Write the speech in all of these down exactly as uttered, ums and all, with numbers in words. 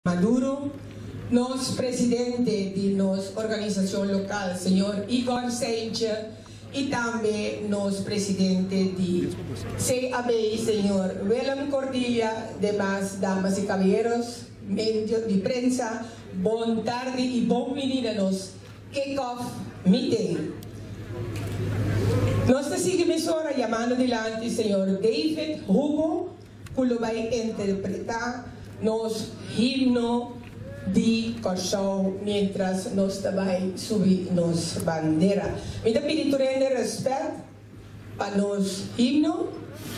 Maduro, nos presidente de nos organización local, señor Igor Sánchez, y también nos presidente de C A B, señor Willem Cordilla, demás damas y caballeros, medios de prensa, bon tarde y bon venida nos kick-off meeting. Nuestra emisora llamando adelante señor David Hugo, que lo va a interpretar nos himno de Curaçao mientras nos vai subir nos bandera. Me da pedir de respeto para nos himno.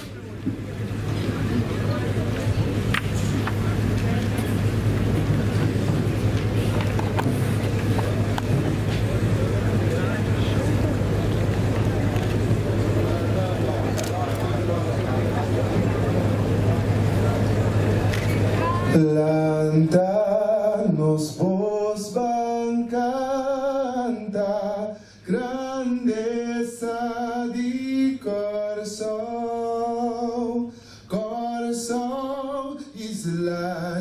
Plantanos vos van canta grandeza de Curaçao. Curaçao isla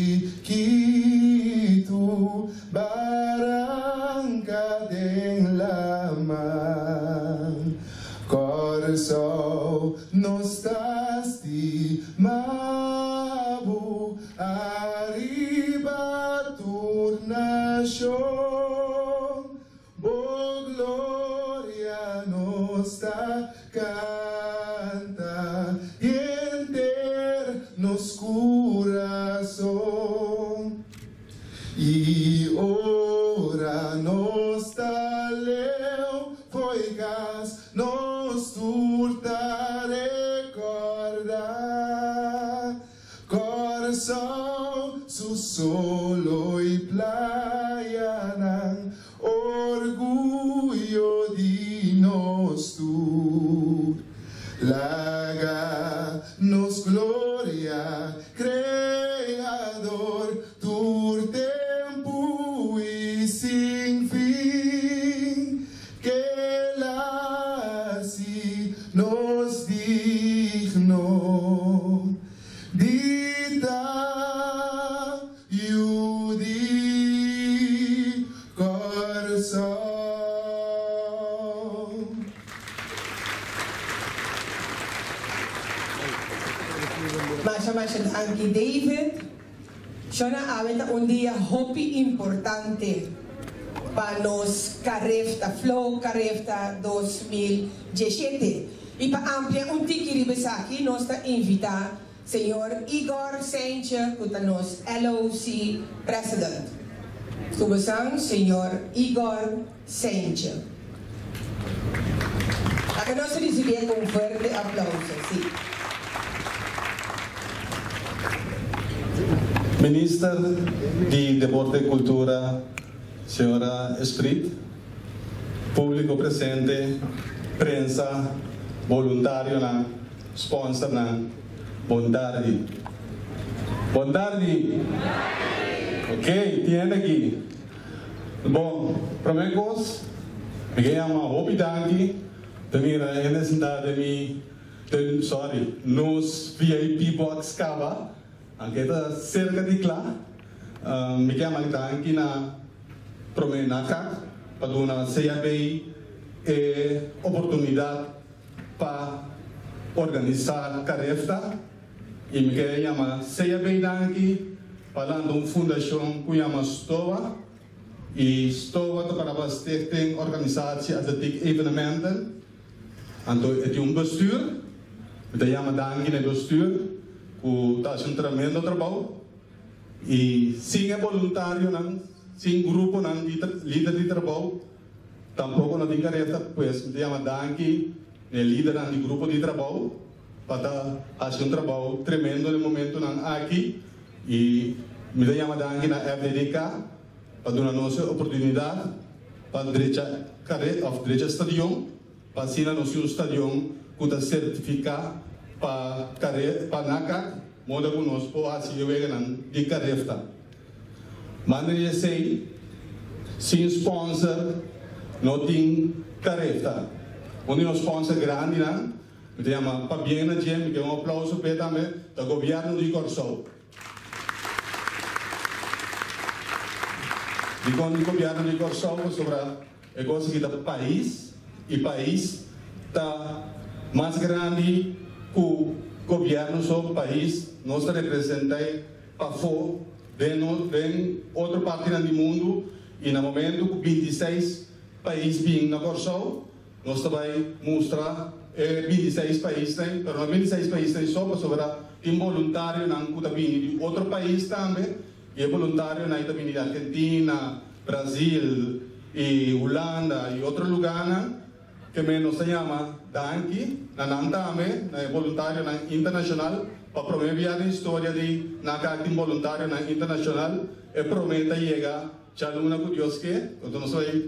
chiquito, barranca de la mar. Curaçao no estás de mabu, arriba tu nación, oh gloria nostra canta y enternos corazón. Y ora nostra leo foi gas nos turta recordar. Curaçao su solo y playa nan orgullo de nos tur. Laga nos gloria creador tur tempo y sin fin, que la si nos digno dita Yudi Curaçao. Masha Masha Anki David, Shona aventa un día hopi importante para nos Carefta Flow Carefta dos mil diecisiete. Y para ampliar un tiki ribesaki, nos está invita señor Igor Sánchez, que nos L O C President. Subasang, señor Igor Sánchez. Acá nos recibir con un fuerte aplauso, sí. Minister de Deporte y Cultura, señora Esprit, público presente, prensa, voluntario, sponsor, Bondardi. Bondardi. Ok, tiene aquí. Bom, promecos, me llamo Hopi Danki, de mi representante de mi, sorry, nos V I P Box Cava. Aunque está cerca de Cla, me llamo Danki na promenaka para una C A B e oportunidad para organizar Carefta e me llama C A B Danki para uma fundação que chama Stoa e Stoa para a stichting organisatie atletiek evenementen. Então é um bestuur, me llama Danki no bestuur. Que está fazendo um tremendo trabalho e sem é voluntário, não, sem grupo, não, líder de trabalho, tampouco não tem careta, pois me chama Danki, é líder do grupo de trabalho, para fazer um trabalho tremendo no momento não, aqui e me chama Danki na F D D K para dar nossa oportunidade para direita careta, of direita stadion, para ser nosso stadion que está certificado para careta, para naca, moda conosco assim eu vejo não de careta. Maneira sei, sem sponsor, não tem careta. Onde o sponsor grande não, me chama Fabiana Gem, que é um aplauso para também do governo de Curaçao. Digo, o governo de Corsão sobre a coisa que o país, e o país está mais grande que o governo sobre o país, nós representamos para fora, de outra parte do mundo, e no momento que vinte e seis países vêm na Corsão, nós também mostrar eh, vinte e seis países, mas não vinte e seis países só, mas sobre tem voluntário que vem de outro país também, e é voluntário que vem de Argentina, Brasil, e Holanda e outro lugar, que nos chama Danki, na Nantame, é voluntário na internacional, para promover a história de na carta voluntário na internacional, e promete chegar, já não que Deus quer, então nós vamos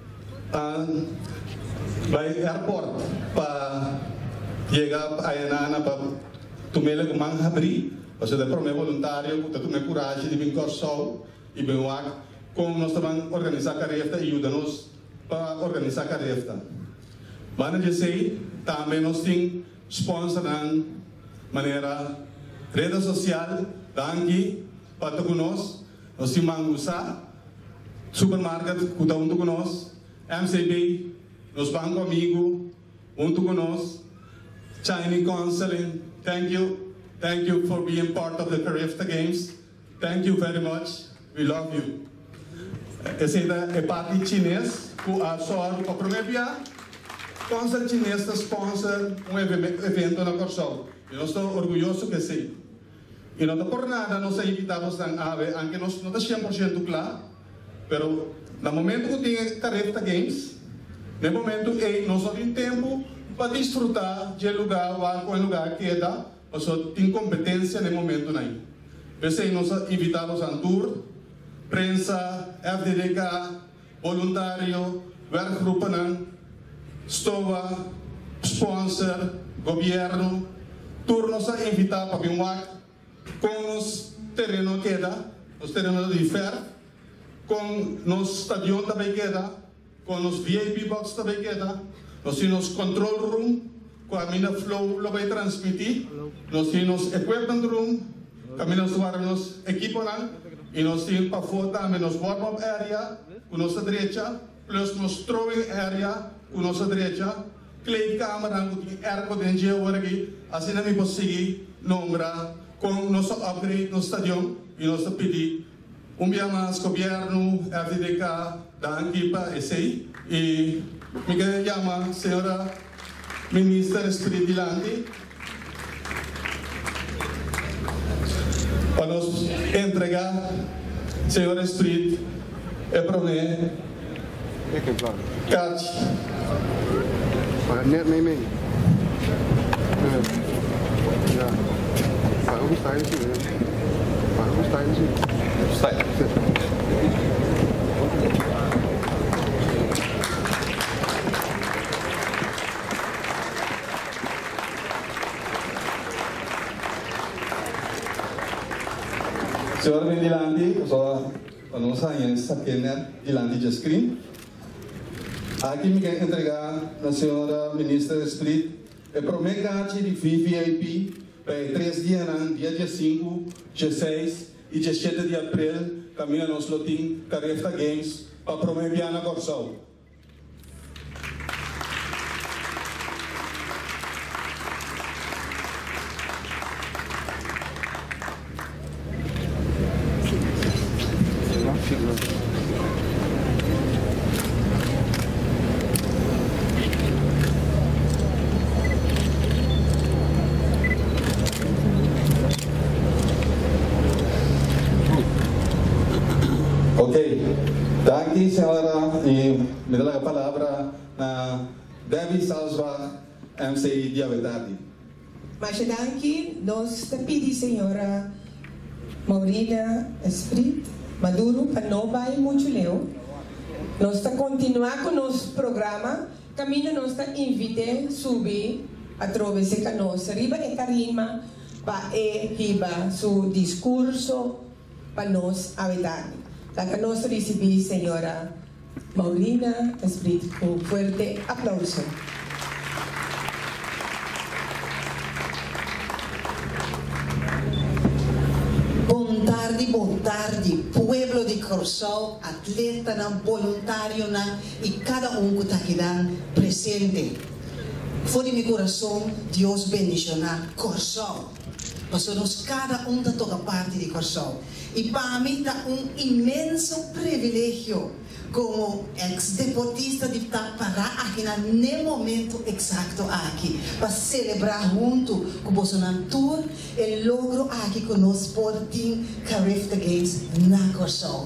vai airport para chegar a Enana para tomar o man abrir, você deve promover voluntário, para tomar coragem de vir Corsão e vir lá, como nós também organizar a carreira e ajuda-nos para organizar a carreira. Mas dizer, também nós temos sponsor de maneira rede social, daqui para conosco, nós temos Mangusa, supermercado que está junto conosco, M C B, nos banco amigo, junto conosco, Chinese Counseling, thank you, thank you for being part of the Carifta Games, thank you very much, we love you. Essa é a parte chinesa, que a sua para promover. Sponsor chinês está sponsor um evento na Corsão. E nós estamos orgulhosos que sim. E não por nada nós invitamos a AVE, aunque nós não está cem por cento claro, mas no momento que tem Carifta Games, no momento que nós temos tempo para desfrutar de lugar, qual lugar que dá, nós temos competência no momento aí. Por isso nós invitamos a tour, prensa, F D D K, voluntário, werkgroepen, Stova, sponsor, governo, turnos a invitar para vir lá com os terrenos que dá, os terrenos de ferro, com os estadião também que dá, com os V I P box também que dá, nós temos control room, com a mina flow lo vai transmitir, nós temos equipment room, que a mina nos equipo lá, e nós temos para fora também nos warm-up area, com nossa direita, plus nos throwing area, com nossa direita, clay câmera, com air potential aqui, assim não me posso seguir, nombrar, com nosso upgrade no estadião, e nós pedir um dia mais governo, F D D K, da equipa, esse aí, e me chama a senhora ministra Espírito Dilante, para nos entregar, senhora Espírito, é para mim, Catch. Net mee mee. Ja. Waar hoe sta je ze? Waar hoe sta je ze? Sta je. Senhora Dilante, só para nós sair essa pequena Dilante de screen. Aqui me quer entregar a senhora ministra Split a promessa de V I P para três dias, dia cinco, dia seis e dia sete de abril, caminho nos lotim Carifta Games para promover a Corsão. Aqui, senhora, e me dá a palavra na Debbie Salzbach, M C I Diabetes. Mas aqui, nós pedimos, senhora Maurina Esprit Maduro, para não vai muito leu. Nós está continuar com o nosso programa, caminho nós está invitando a subir através da nossa riba e tarima para riba seu discurso para nós habitar. La que nos recibe, señora Maurina Esprit, un fuerte aplauso. Boa tarde, boa tarde. de pueblo de Corsol, atleta, voluntário, e cada um que está aqui presente. Foi de meu coração, Deus bendicionar Corsol. Porque nós, cada um está toda parte de Corsol. E para mim está um imenso privilégio como ex-deportista de estar parar aqui no momento exato aqui, para celebrar junto com o Bolsonaro Tour o logro aqui conosco por Team Carifta Games na Corsol.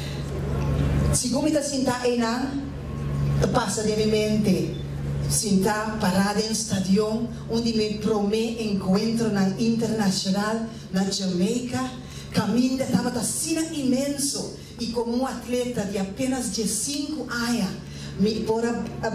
Segundo me sinta aí na passa de minha mente, sinta parada em estádio onde me promete encontro na internacional na Jamaica, caminho estava assim imenso. E como um atleta de apenas dezesseis anos, me pôde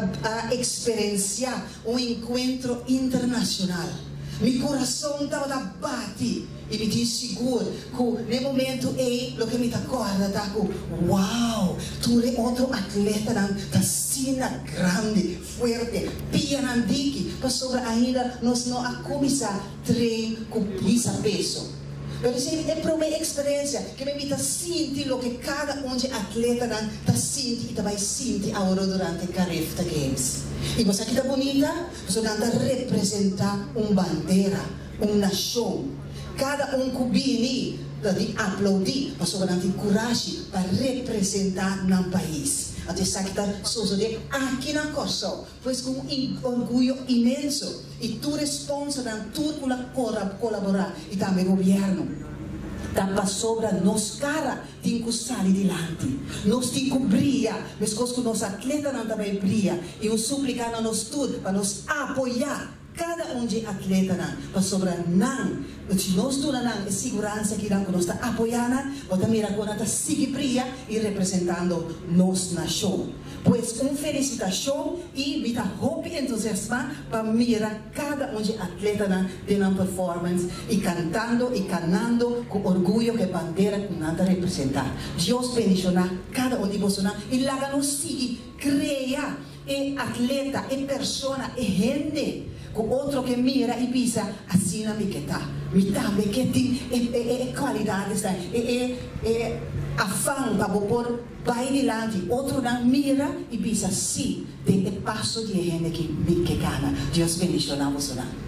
experienciar um encontro internacional. Meu coração estava a bater e me disse seguro que no momento aí, o que me acorda, tá com uau, tu é outro atleta da cena grande, forte, pianandique, para sobre ainda nós não a começar a treinar com peso. Eu disse, é para uma experiência que me está sentir o que cada um de atleta está sentindo e também sente agora durante a Carifta Games. E você aqui está bonita, você está representar uma bandeira, uma nação. Cada um que vem de aplaudir, você vai ter coragem para representar um país. Até aqui está sucedendo aqui na Corsol, pois com um orgulho imenso. E tu responsa dan tudo para colaborar e também o governo. Tapa sobre nós cara tem que sair adiante. Nós tem que brilhar, mas que nós atletas não também brilha. E eu suplicar a nós tudo para nos apoiar. Cada um de atleta para sobre não, se nós tudo não é segurança que não nós está apoiando, ou também a conta sigue brilha e representando nós na show. Pois uma felicitação e vida hope e entusiasmo para mirar cada um de atleta de uma performance e cantando e canando com orgulho que a bandeira que nada representar. Deus bendicionar cada um de vocês e lá nos sigue criar e atleta e persona e gente com outro que mira e pensa assim na minha tá, me também que tem é qualidades da é é afã para pôr vai adiante, outro não mira e pensa sim, tem passo de gente que me que gana. Deus bendicionar você.